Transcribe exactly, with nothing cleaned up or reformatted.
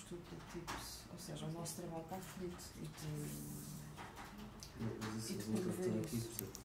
tudo tipo, ou seja, o nosso trabalho está frito e tu, Mas isso e tu nunca estão promover aqui, isso. percebe?